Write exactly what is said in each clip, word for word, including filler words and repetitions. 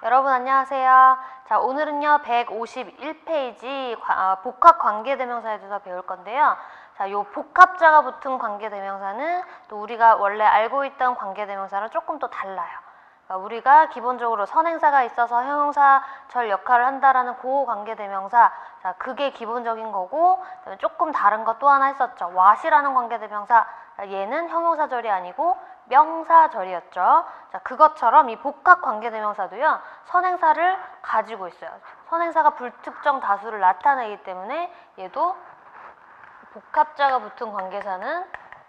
여러분 안녕하세요. 자, 오늘은요 백오십일 페이지 어, 복합 관계대명사에 대해서 배울 건데요. 자, 요 복합자가 붙은 관계대명사는 또 우리가 원래 알고 있던 관계대명사랑 조금 또 달라요. 그러니까 우리가 기본적으로 선행사가 있어서 형용사절 역할을 한다라는 그 관계대명사, 자, 그게 기본적인 거고, 그다음에 조금 다른 거 또 하나 했었죠. what이라는 관계대명사, 얘는 형용사절이 아니고 명사절이었죠. 자, 그것처럼 이 복합 관계대명사도요 선행사를 가지고 있어요. 선행사가 불특정 다수를 나타내기 때문에 얘도 복합자가 붙은 관계사는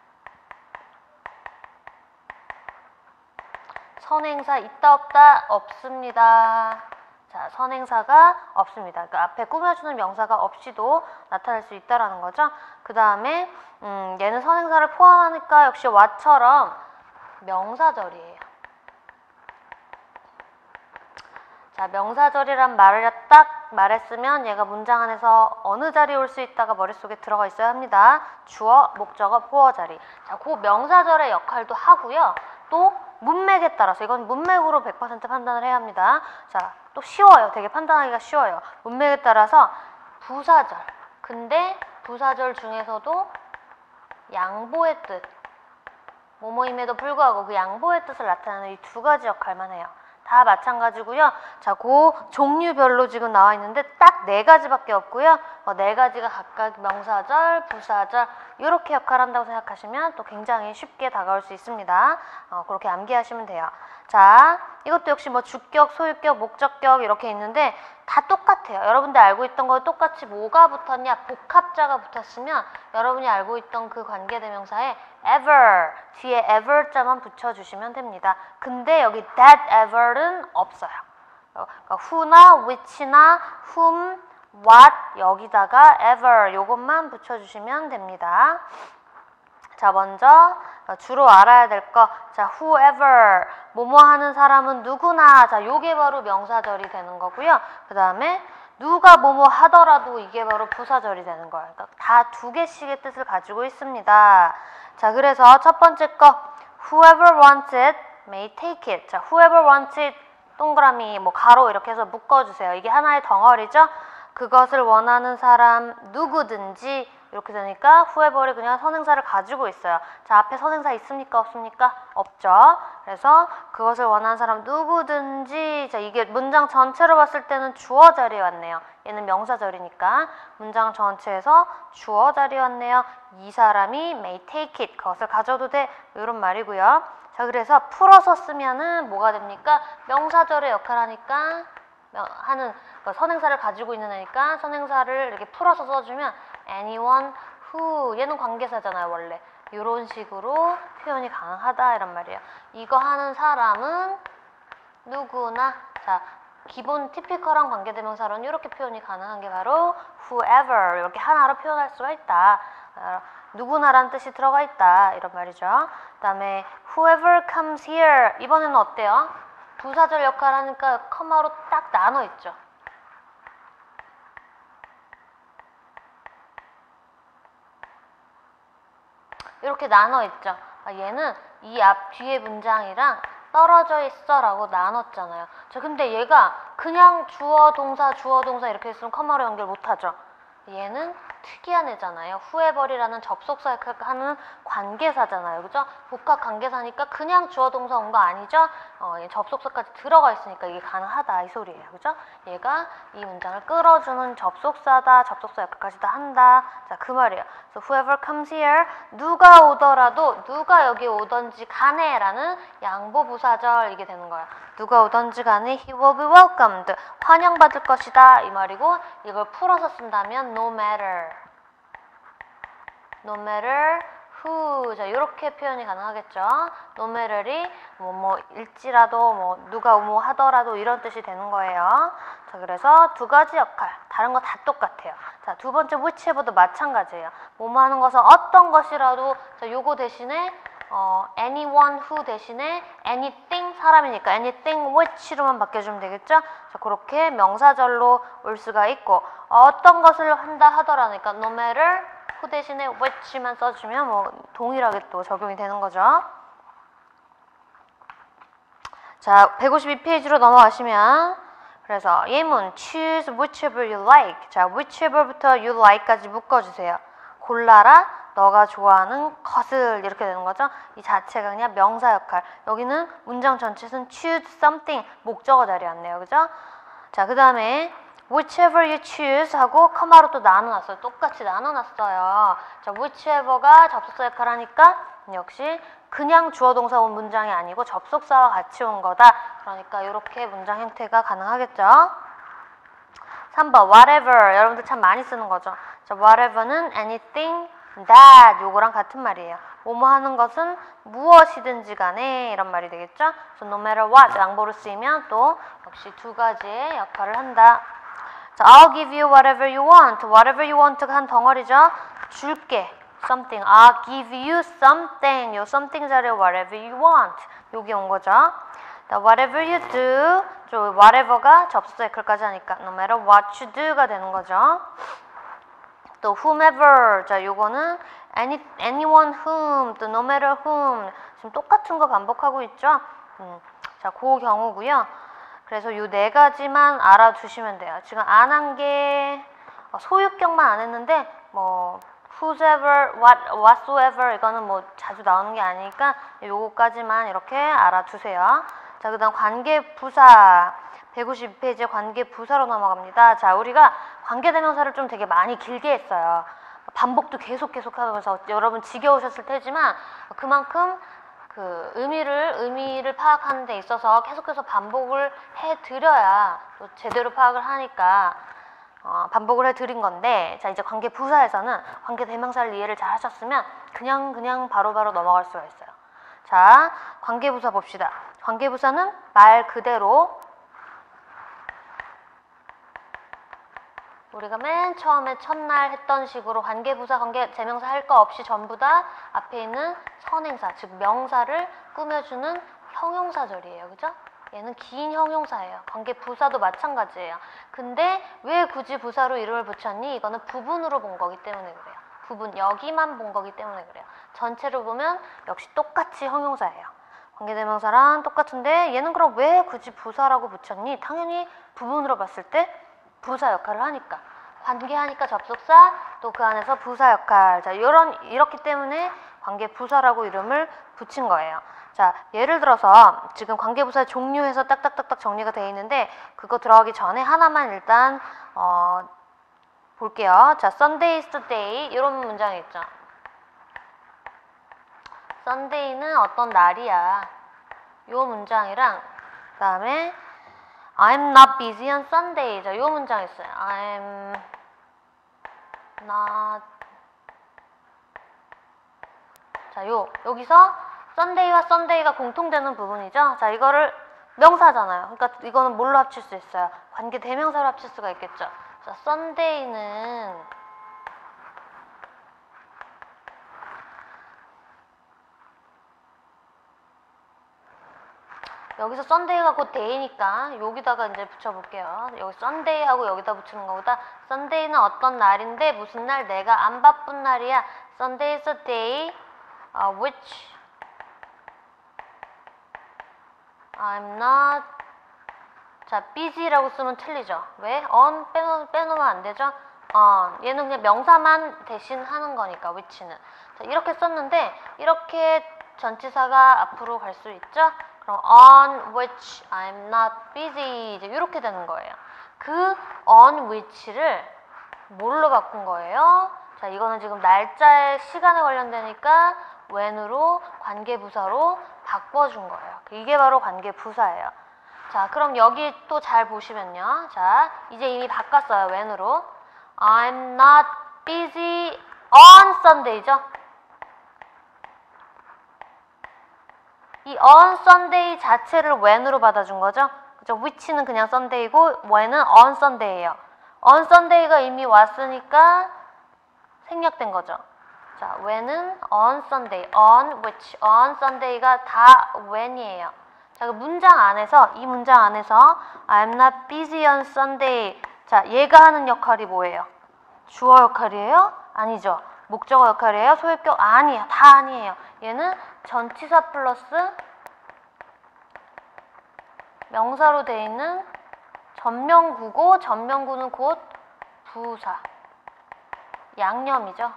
선행사 있다 없다 없습니다. 자, 선행사가 없습니다. 그 앞에 꾸며주는 명사가 없이도 나타날 수 있다라는 거죠. 그 다음에 음, 얘는 선행사를 포함하니까 역시 what처럼 명사절이에요. 자, 명사절이란 말을 딱 말했으면 얘가 문장 안에서 어느 자리에 올 수 있다가 머릿속에 들어가 있어야 합니다. 주어, 목적어, 보어 자리. 자, 그 명사절의 역할도 하고요. 또 문맥에 따라서, 이건 문맥으로 백 퍼센트 판단을 해야 합니다. 자, 또 쉬워요. 되게 판단하기가 쉬워요. 문맥에 따라서 부사절. 근데 부사절 중에서도 양보의 뜻, 뭐뭐임에도 불구하고 그 양보의 뜻을 나타내는 이 두 가지 역할만 해요. 다 마찬가지고요. 자, 그 종류별로 지금 나와 있는데 딱 네 가지밖에 없고요. 어, 네 가지가 각각 명사절, 부사절 이렇게 역할한다고 생각하시면 또 굉장히 쉽게 다가올 수 있습니다. 어, 그렇게 암기하시면 돼요. 자, 이것도 역시 뭐 주격, 소유격, 목적격 이렇게 있는데 다 똑같아요. 여러분들 알고 있던 거 똑같이 뭐가 붙었냐? 복합자가 붙었으면 여러분이 알고 있던 그 관계대명사에 ever 뒤에 ever자만 붙여주시면 됩니다. 근데 여기 that ever는 없어요. 그러니까 who나 which나 whom, what 여기다가 ever 요것만 붙여주시면 됩니다. 자, 먼저 주로 알아야 될 거, 자, whoever 뭐뭐 하는 사람은 누구나, 자, 요게 바로 명사절이 되는 거고요. 그 다음에 누가 뭐뭐 하더라도 이게 바로 부사절이 되는 거예요. 그러니까 다 두 개씩의 뜻을 가지고 있습니다. 자, 그래서 첫 번째 거 whoever wants it may take it. 자, whoever wants it 동그라미 뭐 가로 이렇게 해서 묶어주세요. 이게 하나의 덩어리죠. 그것을 원하는 사람 누구든지 이렇게 되니까 whoever이 그냥 선행사를 가지고 있어요. 자, 앞에 선행사 있습니까? 없습니까? 없죠. 그래서 그것을 원하는 사람 누구든지, 자, 이게 문장 전체로 봤을 때는 주어 자리에 왔네요. 얘는 명사절이니까 문장 전체에서 주어 자리에 왔네요. 이 사람이 may take it, 그것을 가져도 돼, 이런 말이고요. 자, 그래서 풀어서 쓰면은 뭐가 됩니까? 명사절의 역할을 하니까 하는 선행사를 가지고 있는 애니까 선행사를 이렇게 풀어서 써주면 anyone who, 얘는 관계사잖아요 원래. 이런 식으로 표현이 가능하다 이런 말이에요. 이거 하는 사람은 누구나. 자, 기본 티피컬한 관계대명사로는 이렇게 표현이 가능한 게 바로 whoever 이렇게 하나로 표현할 수가 있다. 어, 누구나라는 뜻이 들어가 있다 이런 말이죠. 그 다음에 whoever comes here, 이번에는 어때요? 부사절 역할을 하니까 커마로 딱 나눠 있죠. 이렇게 나눠 있죠. 아, 얘는 이 앞 뒤에 문장이랑 떨어져 있어 라고 나눴잖아요. 저 근데 얘가 그냥 주어 동사 주어 동사 이렇게 있으면 커마로 연결 못하죠. 얘는 특이한 애잖아요. whoever이라는 접속사 역할을 하는 관계사잖아요. 그죠? 복합 관계사니까 그냥 주어 동사 온 거 아니죠? 어, 얘 접속사까지 들어가 있으니까 이게 가능하다 이 소리예요. 그죠? 얘가 이 문장을 끌어주는 접속사다. 접속사 역할까지 다 한다. 자, 그 말이에요. So whoever comes here, 누가 오더라도, 누가 여기 오던지 간에 라는 양보부사절 이게 되는 거예요. 누가 오던지 간에 he will be welcomed, 환영받을 것이다 이 말이고, 이걸 풀어서 쓴다면 no matter, no matter who, 자, 이렇게 표현이 가능하겠죠. no matter이 뭐, 뭐 일지라도 뭐 누가 뭐 하더라도 이런 뜻이 되는 거예요. 자, 그래서 두 가지 역할, 다른 거 다 똑같아요. 자, 두 번째 whichever도 마찬가지예요. 뭐뭐 하는 것은 어떤 것이라도, 자, 요거 대신에 어, anyone who 대신에 anything, 사람이니까 anything which로만 바뀌어주면 되겠죠? 자, 그렇게 명사절로 올 수가 있고, 어떤 것을 한다 하더라니까 no matter who 대신에 which만 써주면 뭐 동일하게 또 적용이 되는 거죠. 자, 백오십이 페이지로 넘어가시면 그래서 예문 choose whichever you like. 자, whichever부터 you like까지 묶어주세요. 골라라 너가 좋아하는 것을 이렇게 되는 거죠. 이 자체가 그냥 명사 역할. 여기는 문장 전체는 choose something 목적어 자리에 왔네요. 그죠? 자, 그 다음에 whichever you choose 하고 커마로 또 나눠놨어요. 똑같이 나눠놨어요. 자, whichever가 접속사 역할 하니까 역시 그냥 주어 동사 온 문장이 아니고 접속사와 같이 온 거다. 그러니까 이렇게 문장 형태가 가능하겠죠. 삼 번 whatever 여러분들 참 많이 쓰는 거죠. 자, whatever는 anything that 요거랑 같은 말이에요. 뭐뭐 하는 것은 무엇이든지 간에 이런 말이 되겠죠. So no matter what 양보로 쓰이면 또 역시 두 가지의 역할을 한다. 자, I'll give you whatever you want. whatever you want가 한 덩어리죠. 줄게. something. I'll give you something. 요 something 자리에 whatever you want. 여기 온 거죠. 자, whatever you do. 저 whatever가 접속사 역할까지 하니까 no matter what you do가 되는 거죠. 또 whomever. 자, 요거는 any, anyone whom. 또 no matter whom. 지금 똑같은 거 반복하고 있죠. 음. 자, 그 경우고요. 그래서 요 네 가지만 알아두시면 돼요. 지금 안 한 게 소유격만 안 했는데 뭐 whoever, what, whatsoever 이거는 뭐 자주 나오는 게 아니니까 요거까지만 이렇게 알아두세요. 자, 그 다음 관계부사 백오십이 페이지에 관계부사로 넘어갑니다. 자, 우리가 관계대명사를 좀 되게 많이 길게 했어요. 반복도 계속 계속 하면서 여러분 지겨우셨을 테지만 그만큼 그 의미를 의미를 파악하는 데 있어서 계속해서 반복을 해드려야 또 제대로 파악을 하니까 어, 반복을 해드린 건데, 자, 이제 관계 부사에서는 관계 대명사를 이해를 잘 하셨으면 그냥 그냥 바로바로 바로 넘어갈 수가 있어요. 자, 관계 부사 봅시다. 관계 부사는 말 그대로 우리가 맨 처음에 첫날 했던 식으로 관계부사, 관계 대명사 할 거 없이 전부 다 앞에 있는 선행사, 즉 명사를 꾸며주는 형용사절이에요. 그죠? 얘는 긴 형용사예요. 관계부사도 마찬가지예요. 근데 왜 굳이 부사로 이름을 붙였니? 이거는 부분으로 본 거기 때문에 그래요. 부분, 여기만 본 거기 때문에 그래요. 전체로 보면 역시 똑같이 형용사예요. 관계대명사랑 똑같은데 얘는 그럼 왜 굳이 부사라고 붙였니? 당연히 부분으로 봤을 때 부사 역할을 하니까. 관계하니까 접속사, 또 그 안에서 부사 역할. 자, 요런, 이렇기 때문에 관계부사라고 이름을 붙인 거예요. 자, 예를 들어서 지금 관계부사 종류해서 딱딱딱딱 정리가 되어 있는데 그거 들어가기 전에 하나만 일단 어, 볼게요. 자, Sunday is the day 이런 문장이 있죠. Sunday는 어떤 날이야. 요 문장이랑 그 다음에 I'm not busy on Sunday. 자, 요 문장 있어요. I'm not. 자, 요 여기서 Sunday와 Sunday가 공통되는 부분이죠. 자, 이거를 명사잖아요. 그러니까 이거는 뭘로 합칠 수 있어요? 관계 대명사로 합칠 수가 있겠죠. 자, Sunday는 여기서 썬데이가 곧 데이니까 여기다가 이제 붙여볼게요. 여기 썬데이하고 여기다 붙이는 것보다 썬데이는 어떤 날인데 무슨 날? 내가 안 바쁜 날이야. Sunday is a day uh, which I'm not. 자, busy라고 쓰면 틀리죠. 왜? on 빼놓, 빼놓으면 안 되죠. on 얘는 그냥 명사만 대신 하는 거니까 which는. 자, 이렇게 썼는데 이렇게 전치사가 앞으로 갈 수 있죠. 그럼 on which I'm not busy 이제 이렇게 되는 거예요. 그 on which를 뭘로 바꾼 거예요? 자, 이거는 지금 날짜에 시간에 관련되니까 when으로 관계부사로 바꿔준 거예요. 이게 바로 관계부사예요. 자, 그럼 여기 또 잘 보시면요. 자, 이제 이미 바꿨어요. when으로. I'm not busy on Sunday죠. 이 on Sunday 자체를 when으로 받아준 거죠. 그죠? which는 그냥 Sunday고 when은 on Sunday예요. on Sunday가 이미 왔으니까 생략된 거죠. 자, when은 on Sunday, on which, on Sunday가 다 when이에요. 자, 그 문장 안에서, 이 문장 안에서 I'm not busy on Sunday. 자, 얘가 하는 역할이 뭐예요? 주어 역할이에요? 아니죠. 목적어 역할이에요? 소유격? 아니에요. 다 아니에요. 얘는 전치사 플러스 명사로 돼 있는 전명구고, 전명구는 곧 부사, 양념이죠.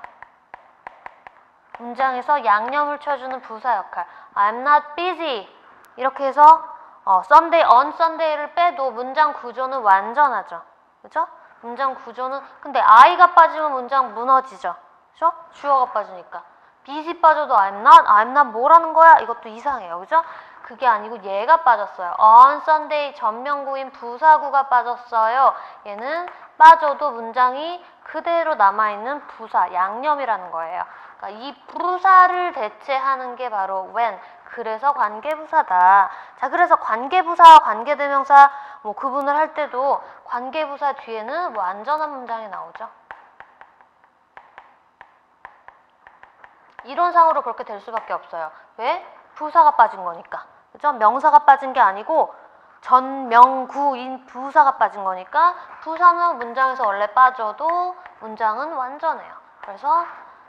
문장에서 양념을 쳐주는 부사 역할. I'm not busy. 이렇게 해서 어, Sunday, on Sunday를 빼도 문장 구조는 완전하죠. 그죠? 문장 구조는, 근데 I가 빠지면 문장 무너지죠. 그죠? 주어가 빠지니까. busy 빠져도 I'm not, I'm not 뭐라는 거야? 이것도 이상해요. 그죠? 그게 아니고 얘가 빠졌어요. on Sunday 전명구인 부사구가 빠졌어요. 얘는 빠져도 문장이 그대로 남아있는 부사, 양념이라는 거예요. 그러니까 이 부사를 대체하는 게 바로 when, 그래서 관계부사다. 자, 그래서 관계부사와 관계대명사 뭐 구분을 할 때도 관계부사 뒤에는 완전한 문장이 나오죠. 이론상으로 그렇게 될 수밖에 없어요. 왜? 부사가 빠진 거니까. 그죠? 명사가 빠진 게 아니고 전명구인 부사가 빠진 거니까 부사는 문장에서 원래 빠져도 문장은 완전해요. 그래서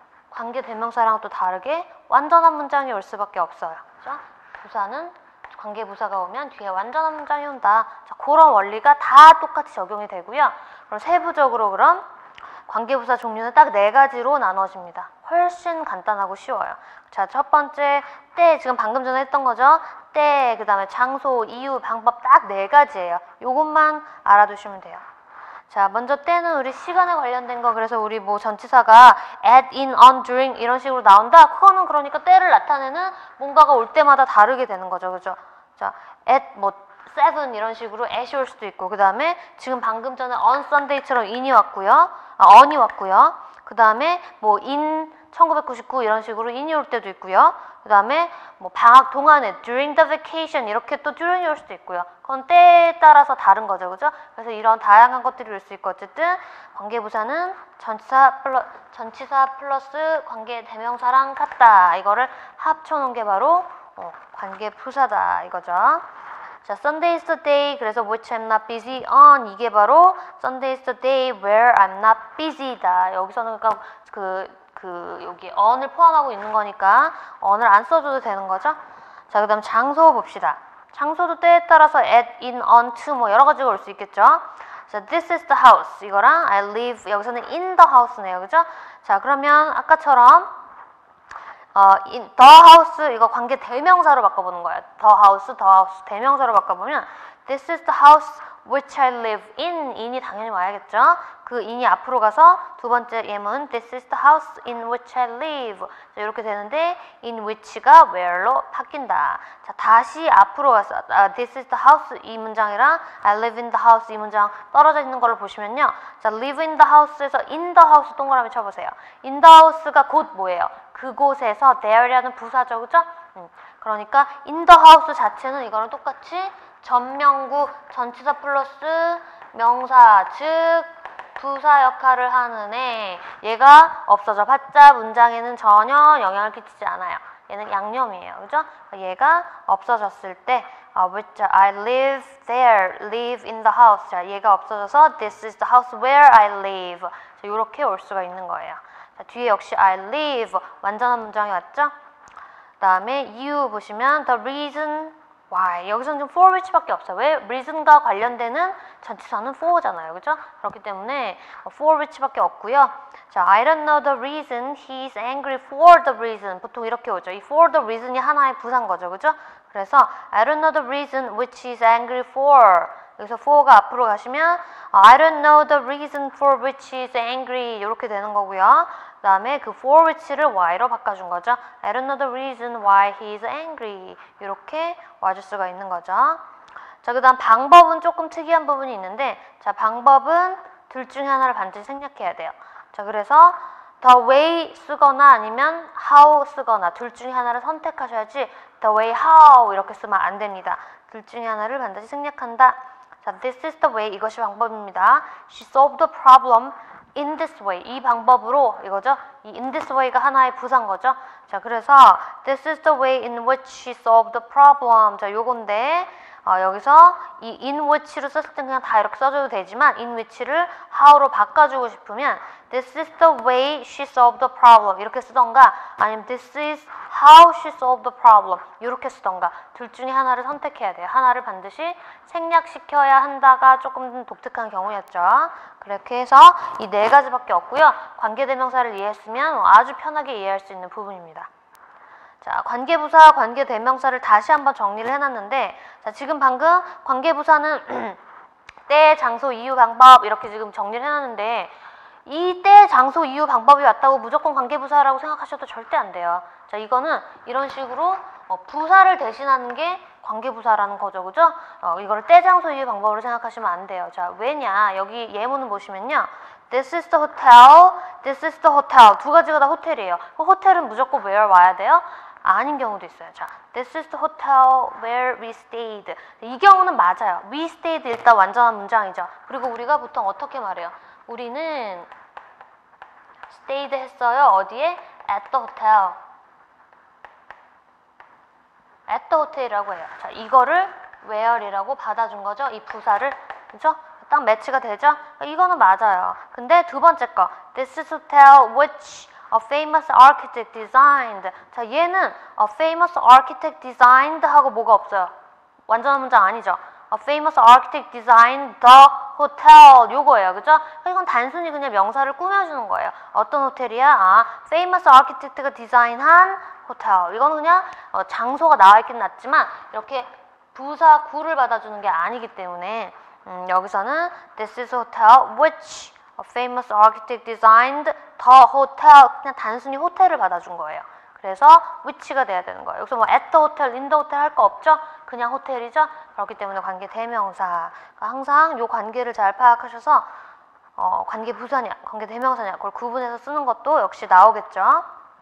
관계대명사랑 또 다르게 완전한 문장이 올 수밖에 없어요. 그죠? 부사는 관계부사가 오면 뒤에 완전한 문장이 온다. 자, 그런 원리가 다 똑같이 적용이 되고요. 그럼 세부적으로 그럼 관계부사 종류는 딱 네 가지로 나눠집니다. 훨씬 간단하고 쉬워요. 자, 첫 번째 때, 지금 방금 전에 했던 거죠. 때, 그 다음에 장소, 이유, 방법 딱 네 가지예요. 요것만 알아두시면 돼요. 자, 먼저 때는 우리 시간에 관련된 거, 그래서 우리 뭐 전치사가 at, in, on, during 이런 식으로 나온다. 그거는 그러니까 때를 나타내는 뭔가가 올 때마다 다르게 되는 거죠. 그죠? 자, at 뭐 seven 이런 식으로 at이 올 수도 있고, 그 다음에 지금 방금 전에 on Sunday처럼 in이 왔고요. 아, on이 왔고요. 그 다음에 뭐 in 천구백구십구 이런 식으로 in이 올 때도 있고요. 그 다음에 뭐 방학 동안에 during the vacation 이렇게 또 during이 올 수도 있고요. 그건 때에 따라서 다른 거죠. 그죠? 그래서 이런 다양한 것들이 올 수 있고, 어쨌든 관계부사는 전치사 플러, 전치사 플러스 관계대명사랑 같다. 이거를 합쳐놓은 게 바로 어, 관계부사다 이거죠. 자, Sunday is the day, 그래서 which I'm not busy on, 이게 바로 Sunday is the day where I'm not busy다. 여기서는 그러니까 그, 그 여기 on을 포함하고 있는 거니까 on을 안 써줘도 되는 거죠. 자, 그 다음 장소 봅시다. 장소도 때에 따라서 at, in, on, to 뭐 여러 가지가 올 수 있겠죠. 자, this is the house 이거랑 I live, 여기서는 in the house네요. 그죠? 자, 그러면 아까처럼 어, in the house 이거 관계 대명사로 바꿔보는 거예요. the house, the house 대명사로 바꿔보면 this is the house which I live in, in이 당연히 와야겠죠. 그 in이 앞으로 가서 두 번째 예문 this is the house in which I live. 자, 이렇게 되는데 in which가 where로 바뀐다. 자, 다시 앞으로 가서 uh, this is the house 이 문장이랑 I live in the house 이 문장 떨어져 있는 걸로 보시면요. 자, live in the house에서 in the house 동그라미 쳐보세요. in the house가 곧 뭐예요? 그곳에서 there라는 부사죠. 그죠? 음, 그러니까 in the house 자체는 이거랑 똑같이 전명구 전치사 플러스 명사, 즉 부사 역할을 하는 애, 얘가 없어져 봤자 문장에는 전혀 영향을 끼치지 않아요. 얘는 양념이에요. 그죠? 얘가 없어졌을 때 uh, which I live there, live in the house. 자, 얘가 없어져서 this is the house where I live. 자, 이렇게 올 수가 있는 거예요. 자, 뒤에 역시 I live 완전한 문장이 왔죠? 그 다음에 이유 보시면 the reason why 여기서는 좀 for which밖에 없어요. 왜? reason과 관련되는 전치사는 for잖아요. 그죠? 그렇기 때문에 for which밖에 없고요. 자, I don't know the reason he is angry for the reason 보통 이렇게 오죠. 이 for the reason이 하나의 부사인 거죠. 그죠? 그래서 I don't know the reason which he is angry for 여기서 for가 앞으로 가시면 I don't know the reason for which he is angry 이렇게 되는 거고요. 그 다음에 그 for which를 why로 바꿔준 거죠. I don't know the reason why he is angry 이렇게 와줄 수가 있는 거죠. 자, 그 다음 방법은 조금 특이한 부분이 있는데, 자, 방법은 둘 중에 하나를 반드시 생략해야 돼요. 자, 그래서 the way 쓰거나 아니면 how 쓰거나 둘 중에 하나를 선택하셔야지 the way how 이렇게 쓰면 안 됩니다. 둘 중에 하나를 반드시 생략한다. 자, this is the way 이것이 방법입니다. She solved the problem in this way 이 방법으로 이거죠. 이 in this way가 하나의 부사인 거죠. 자, 그래서 this is the way in which she solved the problem. 자, 요건데 어, 여기서 이 in which로 썼을 땐 그냥 다 이렇게 써줘도 되지만 in which를 how로 바꿔주고 싶으면 this is the way she solved the problem 이렇게 쓰던가 아니면 this is how she solved the problem 이렇게 쓰던가 둘 중에 하나를 선택해야 돼요. 하나를 반드시 생략시켜야 한다가 조금 독특한 경우였죠. 그렇게 해서 이 네 가지밖에 없고요. 관계대명사를 이해했으면 아주 편하게 이해할 수 있는 부분입니다. 자, 관계부사, 관계대명사를 다시 한번 정리를 해놨는데 자, 지금 방금 관계부사는 때, 장소, 이유, 방법 이렇게 지금 정리를 해놨는데 이 때, 장소, 이유, 방법이 왔다고 무조건 관계부사라고 생각하셔도 절대 안 돼요. 자, 이거는 이런 식으로 어, 부사를 대신하는 게 관계부사라는 거죠. 그죠? 어, 이거를 때, 장소, 이유, 방법으로 생각하시면 안 돼요. 자, 왜냐? 여기 예문을 보시면요. This is the hotel, this is the hotel. 두 가지가 다 호텔이에요. 그 호텔은 무조건 where 와야 돼요? 아닌 경우도 있어요. 자, this is the hotel where we stayed. 이 경우는 맞아요. we stayed 일단 완전한 문장이죠. 그리고 우리가 보통 어떻게 말해요? 우리는 stayed 했어요. 어디에? at the hotel. at the hotel이라고 해요. 자, 이거를 where이라고 받아준 거죠. 이 부사를. 그죠? 딱 매치가 되죠? 이거는 맞아요. 근데 두 번째 거. This is hotel which a famous architect designed. 자, 얘는 a famous architect designed 하고 뭐가 없어요. 완전한 문장 아니죠. A famous architect designed the hotel 요거예요. 그죠? 이건 단순히 그냥 명사를 꾸며주는 거예요. 어떤 호텔이야? 아, famous architect가 디자인한 호텔. 이거는 그냥 어, 장소가 나와있긴 낫지만 이렇게 부사 구를 받아주는 게 아니기 때문에 음, 여기서는 This is a hotel which a famous architect designed the hotel. 그냥 단순히 호텔을 받아준 거예요. 그래서 which가 돼야 되는 거예요. 여기서 뭐 at the hotel, in the hotel 할 거 없죠? 그냥 호텔이죠? 그렇기 때문에 관계 대명사. 그러니까 항상 요 관계를 잘 파악하셔서 어, 관계 부사냐, 관계 대명사냐 그걸 구분해서 쓰는 것도 역시 나오겠죠?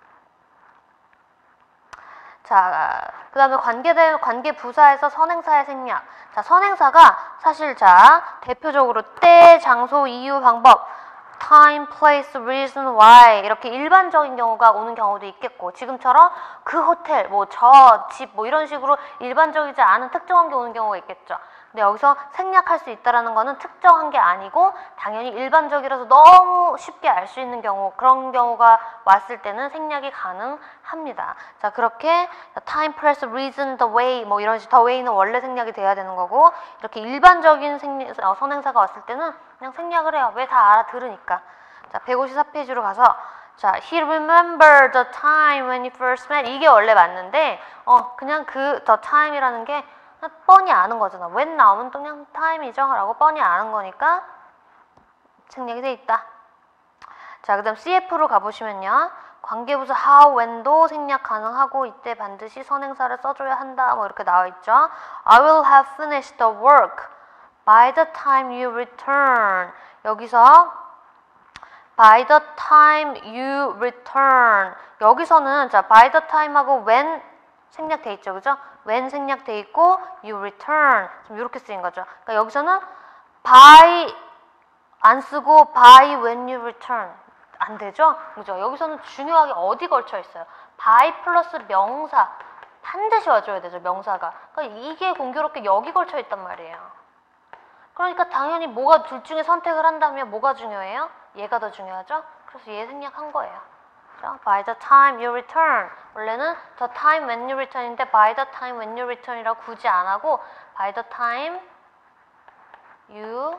자, 그 다음에 관계대, 관계부사에서 선행사의 생략. 자, 선행사가 사실 자, 대표적으로 때, 장소, 이유, 방법, time, place, reason, why 이렇게 일반적인 경우가 오는 경우도 있겠고 지금처럼 그 호텔, 뭐 저 집 뭐 이런 식으로 일반적이지 않은 특정한 게 오는 경우가 있겠죠. 근데 여기서 생략할 수 있다는 거는 특정한 게 아니고 당연히 일반적이라서 너무 쉽게 알 수 있는 경우 그런 경우가 왔을 때는 생략이 가능합니다. 자, 그렇게 time, place, reason, the way 뭐 이런 식 the way는 원래 생략이 돼야 되는 거고 이렇게 일반적인 생리, 어, 선행사가 왔을 때는 그냥 생략을 해요. 왜 다 알아들으니까. 자, 백오십사 페이지로 가서 자, he remembered the time when he first met 이게 원래 맞는데 어 그냥 그 the time이라는 게 뻔히 아는 거잖아. when 나오면 또 그냥 time이죠 라고 뻔히 아는 거니까 생략이 돼 있다. 자, 그 다음 씨에프로 가보시면요. 관계부사 how, when도 생략 가능하고 이때 반드시 선행사를 써줘야 한다 뭐 이렇게 나와 있죠. I will have finished the work by the time you return. 여기서 by the time you return 여기서는 자 by the time하고 when 생략돼 있죠. 그죠? when 생략돼 있고 you return 좀 이렇게 쓰인 거죠. 그러니까 여기서는 by 안 쓰고 by when you return 안 되죠? 그죠? 여기서는 중요하게 어디 걸쳐 있어요? by 플러스 명사 반드시 와줘야 되죠. 명사가. 그러니까 이게 공교롭게 여기 걸쳐 있단 말이에요. 그러니까 당연히 뭐가 둘 중에 선택을 한다면 뭐가 중요해요? 얘가 더 중요하죠? 그래서 얘 생략한 거예요. 그렇죠? By the time you return. 원래는 the time when you return인데 by the time when you return이라고 굳이 안 하고 by the time you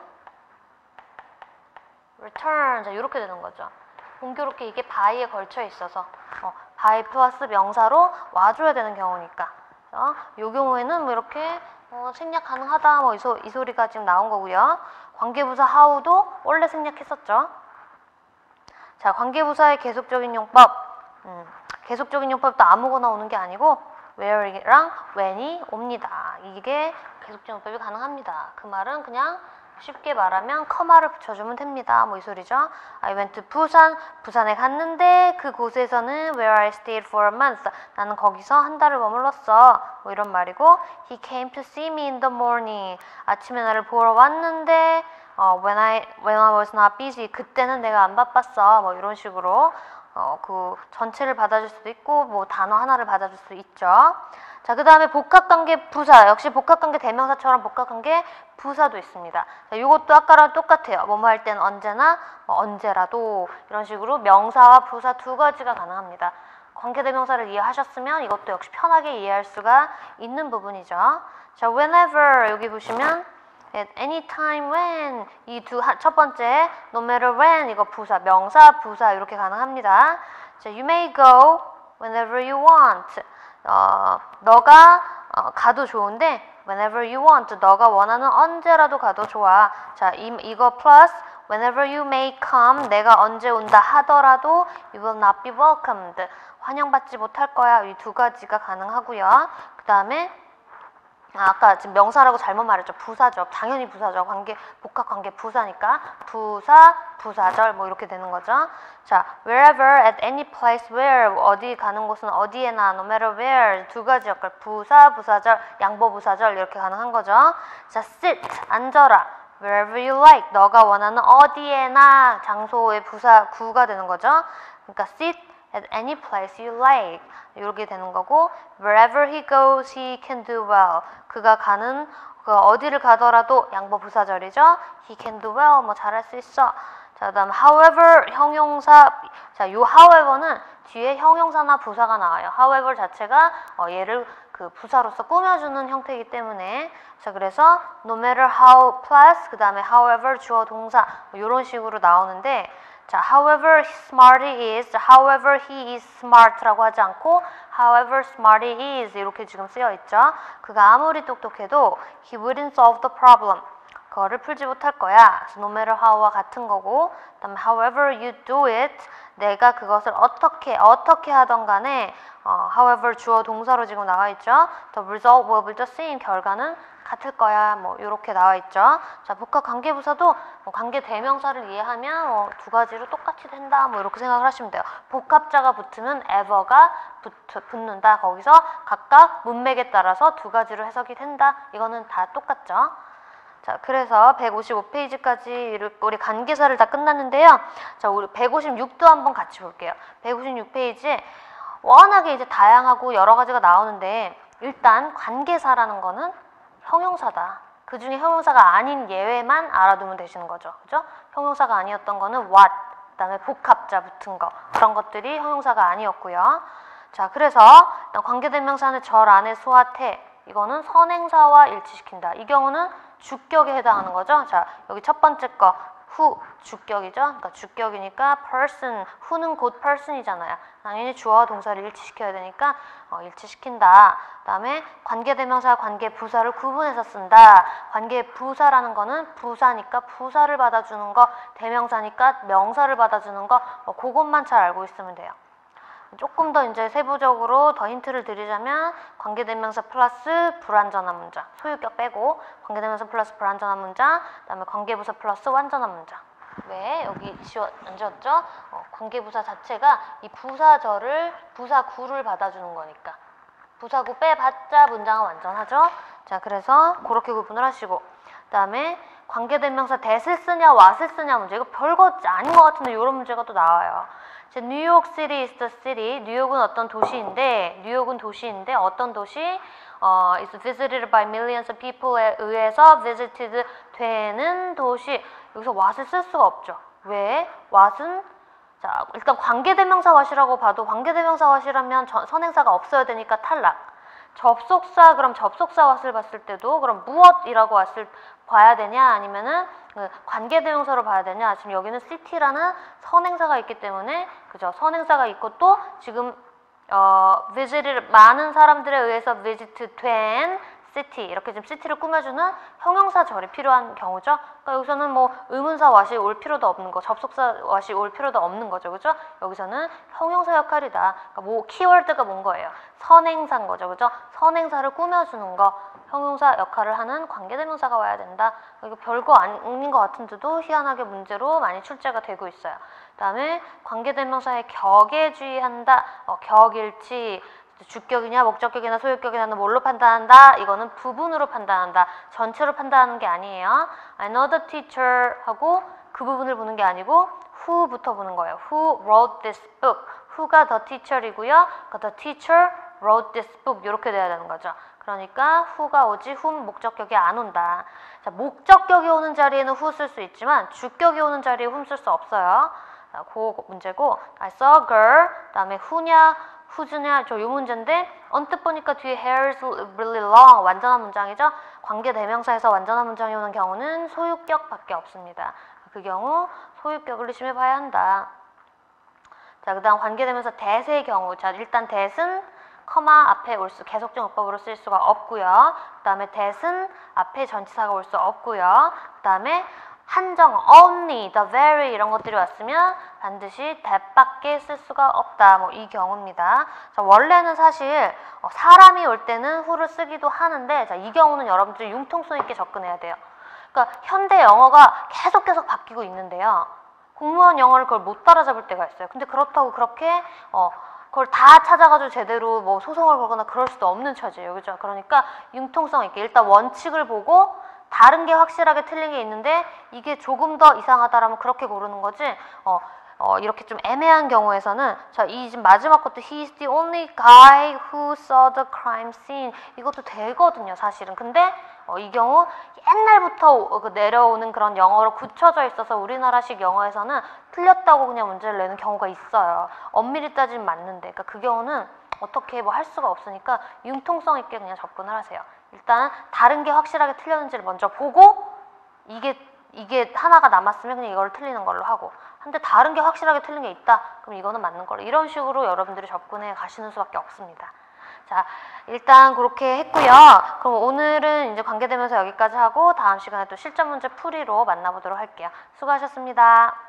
return. 자, 이렇게 되는 거죠. 공교롭게 이게 by에 걸쳐 있어서 어, by 플러스 명사로 와줘야 되는 경우니까. 그렇죠? 이 경우에는 뭐 이렇게 어, 생략 가능하다 뭐 이 소, 이 소리가 지금 나온 거고요. 관계부사 how도 원래 생략했었죠. 자, 관계부사의 계속적인 용법. 음, 계속적인 용법도 아무거나 오는 게 아니고 where랑 when이 옵니다. 이게 계속적인 용법이 가능합니다. 그 말은 그냥 쉽게 말하면 커마를 붙여주면 됩니다. 뭐 이 소리죠. I went to 부산. 부산에 갔는데 그곳에서는 where I stayed for a month. 나는 거기서 한 달을 머물렀어. 뭐 이런 말이고 He came to see me in the morning. 아침에 나를 보러 왔는데 어, when I when I was not busy. 그때는 내가 안 바빴어. 뭐 이런 식으로 어, 그 전체를 받아줄 수도 있고 뭐 단어 하나를 받아줄 수도 있죠. 자, 그 다음에 복합관계 부사, 역시 복합관계 대명사처럼 복합관계 부사도 있습니다. 자, 이것도 아까랑 똑같아요. 뭐뭐 할 땐 언제나, 뭐 언제라도 이런 식으로 명사와 부사 두 가지가 가능합니다. 관계대명사를 이해하셨으면 이것도 역시 편하게 이해할 수가 있는 부분이죠. 자, whenever 여기 보시면 at any time when 이 두 첫 번째 no matter when 이거 부사, 명사, 부사 이렇게 가능합니다. 자, you may go whenever you want. 어, 너가 어, 가도 좋은데 whenever you want 너가 원하는 언제라도 가도 좋아. 자, 이, 이거 플러스 whenever you may come 내가 언제 온다 하더라도 you will not be welcomed 환영받지 못할 거야. 이 두 가지가 가능하고요. 그 다음에 아, 아까 지금 명사라고 잘못 말했죠. 부사죠. 당연히 부사죠. 관계, 복합관계 부사니까 부사, 부사절 뭐 이렇게 되는 거죠. 자, wherever, at any place, where 어디 가는 곳은 어디에나, no matter where 두 가지 역할 부사, 부사절, 양보 부사절 이렇게 가능한 거죠. 자, sit, 앉아라. wherever you like 너가 원하는 어디에나 장소의 부사 구가 되는 거죠. 그러니까 sit at any place you like 이렇게 되는 거고 wherever he goes he can do well 그가 가는 그 어디를 가더라도 양보 부사절이죠. he can do well 뭐 잘할 수 있어. 자, 그다음 however 형용사 자, 요 however는 뒤에 형용사나 부사가 나와요. however 자체가 어, 얘를 그 부사로서 꾸며주는 형태이기 때문에 자, 그래서 no matter how plus 그 다음에 however 주어 동사 뭐 이런 식으로 나오는데 자, however smart he is, however he is smart라고 하지 않고 however smart he is 이렇게 지금 쓰여 있죠. 그가 아무리 똑똑해도 he wouldn't solve the problem. 그거를 풀지 못할 거야. 그래서 no matter how와 같은 거고 그다음에 however you do it 내가 그것을 어떻게 어떻게 하던 간에 어, however 주어 동사로 지금 나와 있죠. The result will be the same. 결과는 같을 거야. 뭐 이렇게 나와 있죠. 자, 복합 관계부사도 뭐 관계 대명사를 이해하면 어, 두 가지로 똑같이 된다. 뭐 이렇게 생각을 하시면 돼요. 복합자가 붙으면 ever가 붙, 붙는다. 거기서 각각 문맥에 따라서 두 가지로 해석이 된다. 이거는 다 똑같죠. 자, 그래서 백오십오 페이지까지 우리 관계사를 다 끝났는데요. 자, 우리 백오십육도 한번 같이 볼게요. 백오십육 페이지에 워낙에 이제 다양하고 여러 가지가 나오는데 일단 관계사라는 거는 형용사다. 그 중에 형용사가 아닌 예외만 알아두면 되시는 거죠. 그죠? 형용사가 아니었던 거는 what, 그 다음에 복합자 붙은 거 그런 것들이 형용사가 아니었고요. 자, 그래서 일단 관계대명사는 절 안에 소화태 이거는 선행사와 일치시킨다. 이 경우는 주격에 해당하는 거죠. 자, 여기 첫 번째 거 who 주격이죠. 그러니까 주격이니까 person, who는 곧 person이잖아요. 당연히 주어와 동사를 일치시켜야 되니까 어, 일치시킨다. 그 다음에 관계대명사, 관계부사를 구분해서 쓴다. 관계부사라는 거는 부사니까 부사를 받아주는 거, 대명사니까 명사를 받아주는 거, 뭐 그것만 잘 알고 있으면 돼요. 조금 더 이제 세부적으로 더 힌트를 드리자면 관계대명사 플러스 불완전한 문장, 소유격 빼고 관계대명사 플러스 불완전한 문장, 그다음에 관계부사 플러스 완전한 문장. 왜 여기 지워 안 지웠죠? 어, 관계부사 자체가 이 부사절을 부사구를 받아주는 거니까 부사구 빼봤자 문장은 완전하죠. 자, 그래서 그렇게 구분을 하시고 그다음에 관계대명사 that을 쓰냐 what을 쓰냐 문제 이거 별거 아닌 것 같은데 이런 문제가 또 나와요. 뉴욕 시티 is the city. 뉴욕은 어떤 도시인데, 뉴욕은 도시인데 어떤 도시? 어, is visited by millions of people에 의해서 visited 되는 도시. 여기서 what을 쓸 수가 없죠. 왜? what은 자, 일단 관계대명사 what이라고 봐도 관계대명사 what이라면 전, 선행사가 없어야 되니까 탈락. 접속사 그럼 접속사 what을 봤을 때도 그럼 무엇이라고 왔을 봐야 되냐 아니면은 그 관계대명사로 봐야 되냐. 지금 여기는 city라는 선행사가 있기 때문에 그죠. 선행사가 있고 또 지금 어, visited 많은 사람들에 의해서 visit 된 city 이렇게 지금 city를 꾸며주는 형용사절이 필요한 경우죠. 그러니까 여기서는 뭐 의문사 what이 올 필요도 없는 거, 접속사 what이 올 필요도 없는 거죠, 그죠? 여기서는 형용사 역할이다. 그러니까 뭐 키워드가 뭔 거예요? 선행사인 거죠, 그죠? 선행사를 꾸며주는 거, 형용사 역할을 하는 관계대명사가 와야 된다. 이거 별거 아닌 것 같은데도 희한하게 문제로 많이 출제가 되고 있어요. 그다음에 관계대명사의 격에 주의한다. 어, 격일치. 주격이냐 목적격이나 소유격이냐는 뭘로 판단한다? 이거는 부분으로 판단한다. 전체로 판단하는 게 아니에요. I know the teacher 하고 그 부분을 보는 게 아니고 who부터 보는 거예요. Who wrote this book? who가 the teacher이고요. 그러니까 the teacher wrote this book 이렇게 돼야 되는 거죠. 그러니까 who가 오지 whom 목적격이 안 온다. 자, 목적격이 오는 자리에는 who 쓸 수 있지만 주격이 오는 자리에 whom 쓸 수 없어요. 자, 그 문제고 I saw a girl 그다음에 who냐 who's냐 저 요 문제인데 언뜻 보니까 뒤에 hair is really long 완전한 문장이죠. 관계 대명사에서 완전한 문장이 오는 경우는 소유격밖에 없습니다. 그 경우 소유격을 의심해 봐야 한다. 자, 그 다음 관계대명사 that의 경우 자 일단 that은 커마 앞에 올 수 계속적 어법으로 쓸 수가 없고요. 그 다음에 that은 앞에 전치사가 올 수 없고요. 그 다음에 한정, only, the very 이런 것들이 왔으면 반드시 that밖에 쓸 수가 없다. 뭐 이 경우입니다. 자, 원래는 사실 어, 사람이 올 때는 who를 쓰기도 하는데 자, 이 경우는 여러분들이 융통성 있게 접근해야 돼요. 그러니까 현대 영어가 계속 계속 바뀌고 있는데요. 공무원 영어를 그걸 못 따라잡을 때가 있어요. 근데 그렇다고 그렇게 어, 그걸 다 찾아가지고 제대로 뭐 소송을 걸거나 그럴 수도 없는 처지예요. 그죠? 그러니까 융통성 있게 일단 원칙을 보고 다른 게 확실하게 틀린 게 있는데 이게 조금 더 이상하다라면 그렇게 고르는 거지. 어, 어, 이렇게 좀 애매한 경우에서는 자, 이 지금 마지막 것도 He's the only guy who saw the crime scene 이것도 되거든요, 사실은. 근데 어, 이 경우 옛날부터 오, 그 내려오는 그런 영어로 굳혀져 있어서 우리나라식 영어에서는 틀렸다고 그냥 문제를 내는 경우가 있어요. 엄밀히 따지면 맞는데. 그러니까 그 경우는 어떻게 뭐 할 수가 없으니까 융통성 있게 그냥 접근을 하세요. 일단 다른 게 확실하게 틀렸는지를 먼저 보고 이게 이게 하나가 남았으면 그냥 이걸 틀리는 걸로 하고 근데 다른 게 확실하게 틀린 게 있다 그럼 이거는 맞는 걸로 이런 식으로 여러분들이 접근해 가시는 수밖에 없습니다. 자, 일단 그렇게 했고요. 그럼 오늘은 이제 관계되면서 여기까지 하고 다음 시간에 또 실전 문제 풀이로 만나보도록 할게요. 수고하셨습니다.